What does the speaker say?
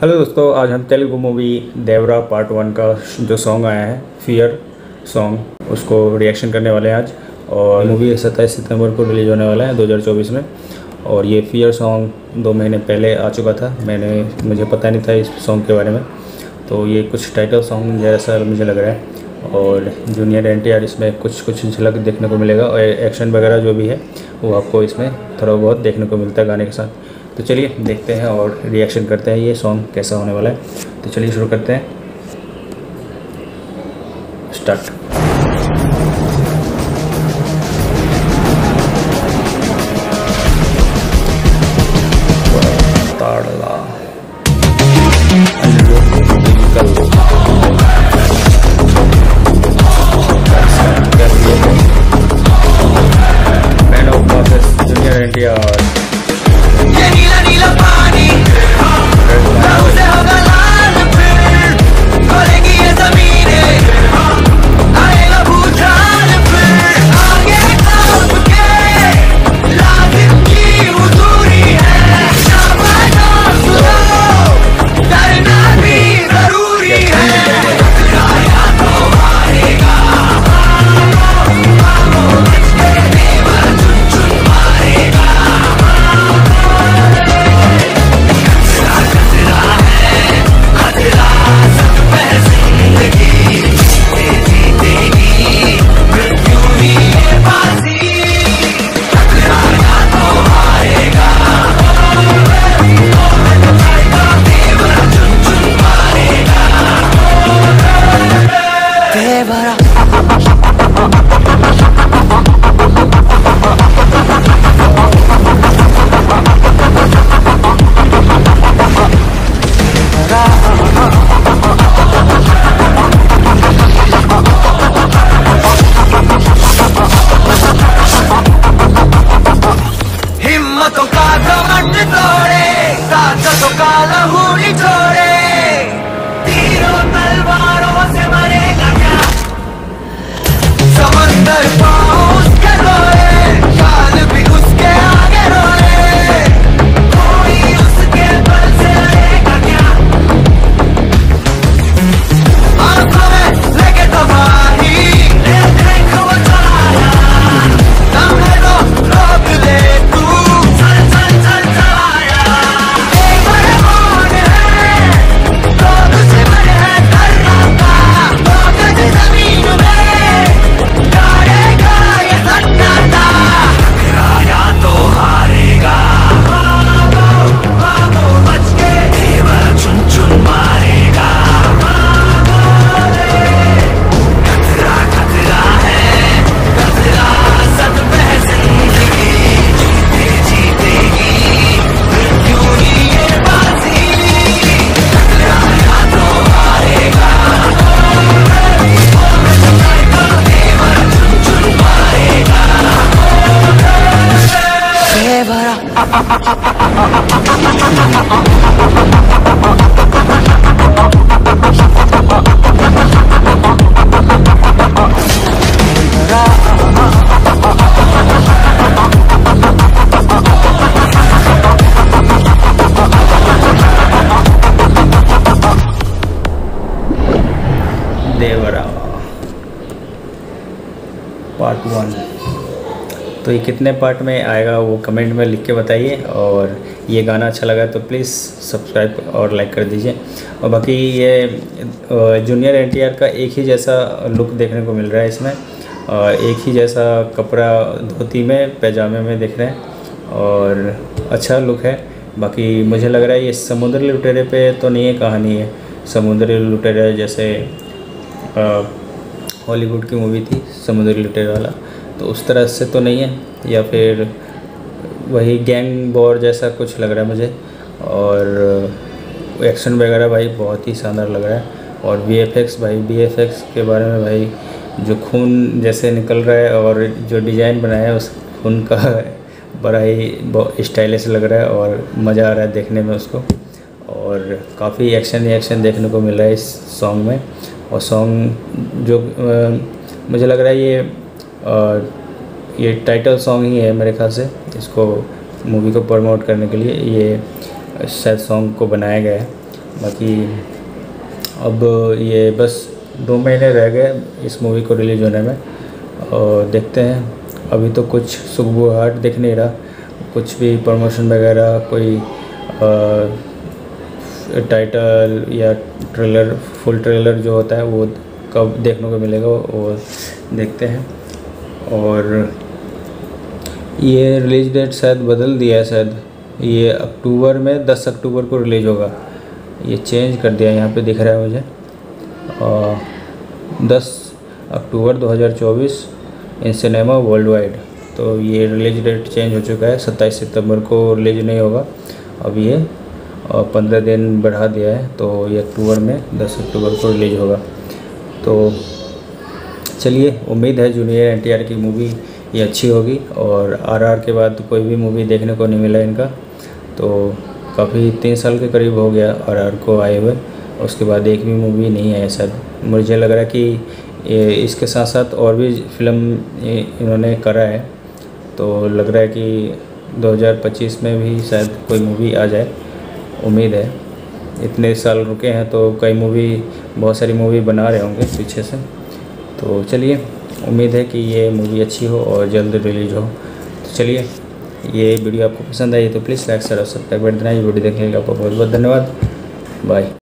Hello दोस्तों, आज हम तेलुगु मूवी देवरा पार्ट 1 का जो सॉन्ग आया है फियर सॉन्ग, उसको रिएक्शन करने वाले हैं आज। और मूवी 27 सितंबर को रिलीज होने वाला है 2024 में। और ये फियर सॉन्ग 2 महीने पहले आ चुका था। मुझे पता नहीं था इस सॉन्ग के बारे में, तो ये कुछ टाइटल सॉन्ग जैसा मुझे लग रहा है। और जूनियर एनटीआर इसमें कुछ झलक देखने को मिलेगा, और एक्शन वगैरह जो भी है वो आपको इसमें थोड़ा बहुत देखने को मिलता है गाने के साथ। तो चलिए देखते हैं और रिएक्शन करते हैं ये सॉन्ग कैसा होने वाला है। तो चलिए शुरू करते हैं, start. Man of classes junior NTR. Devara part 1। तो ये कितने पार्ट में आएगा वो कमेंट में लिख के बताइए। और ये गाना अच्छा लगा तो प्लीज़ सब्सक्राइब और लाइक कर दीजिए। और बाकी ये जूनियर एनटीआर का एक ही जैसा लुक देखने को मिल रहा है इसमें, एक ही जैसा कपड़ा धोती में पैजामे में दिख रहे हैं और अच्छा लुक है। बाकी मुझे लग रहा है ये समुद्री लुटेरे पे तो नहीं है कहानी, है समुद्री लुटेरे जैसे हॉलीवुड की मूवी थी समुद्री लुटेरे वाला, तो उस तरह से तो नहीं है, या फिर वही गैंग वॉर जैसा कुछ लग रहा है मुझे। और एक्शन वगैरह भाई बहुत ही शानदार लग रहा है। और वीएफएक्स के बारे में भाई, जो खून जैसे निकल रहा है और जो डिज़ाइन बनाया है उस खून का बड़ा ही स्टाइलिश लग रहा है और मज़ा आ रहा है देखने में उसको। और काफ़ी एक्शन देखने को मिल रहा है इस सॉन्ग में। और सॉन्ग जो मुझे लग रहा है ये टाइटल सॉन्ग ही है मेरे ख्याल से, इसको मूवी को प्रमोट करने के लिए ये शायद सॉन्ग को बनाया गया है। बाकी अब ये बस 2 महीने रह गए इस मूवी को रिलीज़ होने में, और देखते हैं। अभी तो कुछ सुगबुगाहट दिख नहीं रहा, कुछ भी प्रमोशन वगैरह, कोई टाइटल या ट्रेलर, फुल ट्रेलर जो होता है वो कब देखने को मिलेगा वो देखते हैं। और ये रिलीज़ डेट शायद बदल दिया है, शायद ये अक्टूबर में 10 अक्टूबर को रिलीज़ होगा, ये चेंज कर दिया यहाँ पे दिख रहा है मुझे। 10 October 2024 in cinema worldwide. तो ये रिलीज डेट चेंज हो चुका है, 27 सितंबर को रिलीज नहीं होगा, अब ये 15 दिन बढ़ा दिया है, तो ये अक्टूबर में 10 अक्टूबर को रिलीज होगा। तो चलिए, उम्मीद है जूनियर NTR की मूवी ये अच्छी होगी। और RR के बाद कोई भी मूवी देखने को नहीं मिला इनका, तो काफ़ी 3 साल के करीब हो गया RR को आए हुए, उसके बाद एक भी मूवी नहीं है शायद। मुझे लग रहा है कि इसके साथ साथ और भी फिल्म इन्होंने करा है, तो लग रहा है कि 2025 में भी शायद कोई मूवी आ जाए, उम्मीद है। इतने साल रुके हैं तो कई मूवी, बहुत सारी मूवी बना रहे होंगे पीछे से। तो चलिए, उम्मीद है कि ये मूवी अच्छी हो और जल्द रिलीज हो। तो चलिए, ये वीडियो आपको पसंद आई तो प्लीज़ लाइक शेयर और सब्सक्राइब कर देना। ये वीडियो देखने के लिए आपको बहुत बहुत धन्यवाद। बाय।